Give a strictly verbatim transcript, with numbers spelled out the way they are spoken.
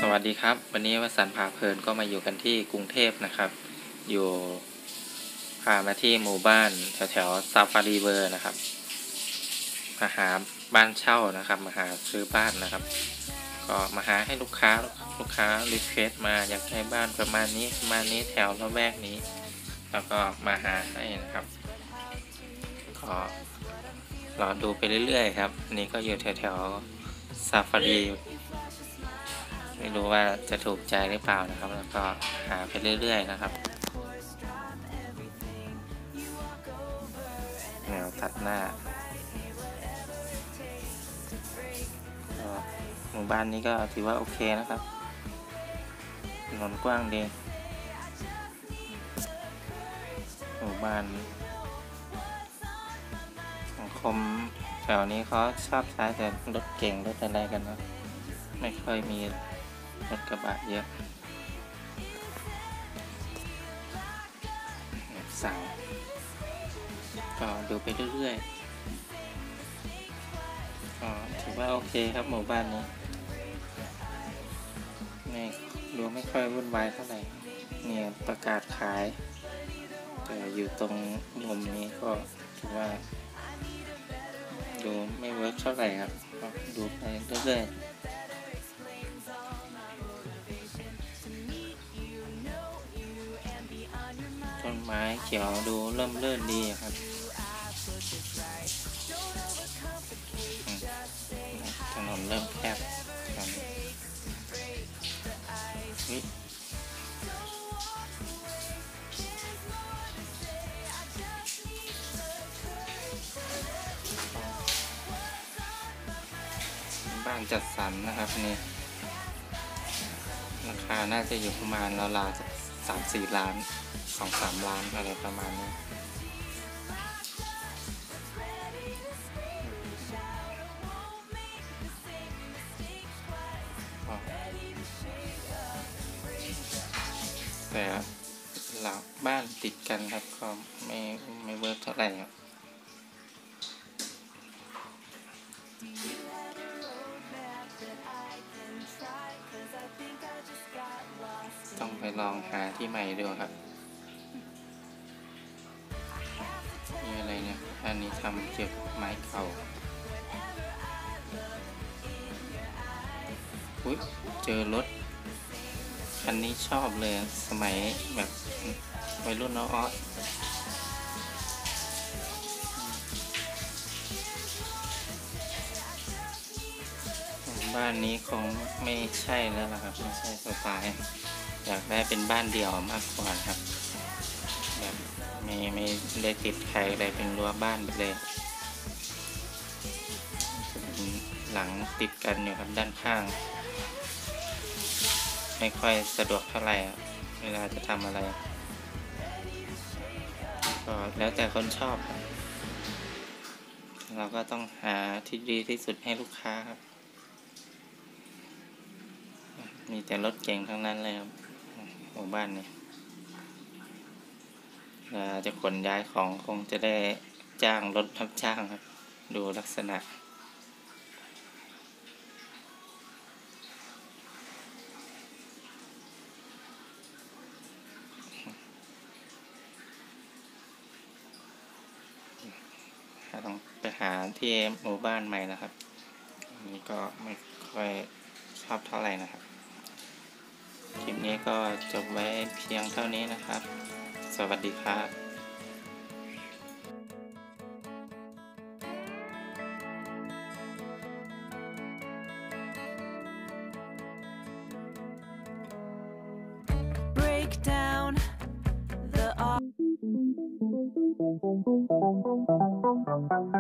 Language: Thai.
วัสดีครับวันนี้วสันต์พาเพลินก็มาอยู่กันที่กรุงเทพนะครับ อยู่พามาที่หมู่บ้านแถวแถวซาฟารีเวอร์นะครับมาหาบ้านเช่านะครับมาหาซื้อบ้านนะครับ ก็มาหาให้ลูกค้าลูกค้ารีเควสมาอยากให้บ้านประมาณนี้ประมาณนี้แถวละแวกนี้ แล้วก็มาหาให้นะครับก็รอดูไปเรื่อยๆครับนี่ก็อยู่แถวแถวซาฟารีไม่รู้ว่าจะถูกใจหรือเปล่านะครับแล้วก็หาไปเรื่อยๆนะครับแนวตัดหน้าหมู่บ้านนี้ก็ถือว่าโอเคนะครับถนนกว้างดีหมู่บ้านสังคมแถวนี้เขาชอบใช้แต่รถเก่งรถอะไรกันนะไม่ค่อยมีรถกระบะเยอะสั่งก็ดูไปเรื่อยๆก็ถือว่าโอเคครับหมู่บ้านนี้ไม่ดูไม่ค่อยวุ่นวายเท่าไหร่เนี่ยประกาศขายแต่อยู่ตรงมุมนี้ก็ถือว่าดูไม่เวิร์กเท่าไหร่ครับก็ดูไปเรื่อยๆต้นไม้เขียวดูเริ่มเลื่อนดีครับถนนเริ่มแคบครับบ้านจัดสรรนะครับนี่ราคาน่าจะอยู่ประมาณราวๆสักสามสี่ล้านสองสามล้านอะไรประมาณนี้แต่หลังบ้านติดกันครับก็ไม่ไม่เวิร์กเท่าไหร่ครับต้องไปลองหาที่ใหม่ดูครับนี่อะไรเนี่ยอันนี้ทำเกี่ยวกับไม้เก่าอุ๊ยเจอรถคันนี้ชอบเลยสมัยแบบวัยรุ่นน้อๆบ้านนี้คงไม่ใช่แล้วล่ะครับไม่ใช่สไตล์อยากได้เป็นบ้านเดี่ยวมากกว่าครับแบบไม่ไม่ได้ติดใครอะไรเป็นรั้วบ้านไปเลยหลังติดกันอยู่ครับด้านข้างไม่ค่อยสะดวกเท่าไหร่เวลาจะทำอะไรก็แล้วแต่คนชอบครับเราก็ต้องหาที่ดีที่สุดให้ลูกค้าครับมีแต่รถเก่งทั้งนั้นเลยครับหมู่บ้านนี้เราจะขนย้ายของคงจะได้จ้างรถรับจ้างครับดูลักษณะต้องไปหาที่หมู่บ้านใหม่นะครับนี่ก็ไม่ค่อยชอบเท่าไหร่นะครับคลิปนี้ก็จบไว้เพียงเท่านี้นะครับสวัสดีครับ break down the